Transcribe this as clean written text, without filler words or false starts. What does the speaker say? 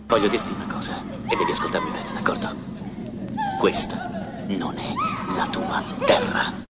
Voglio dirti una cosa e devi ascoltarmi bene, d'accordo? Questa non è la tua terra.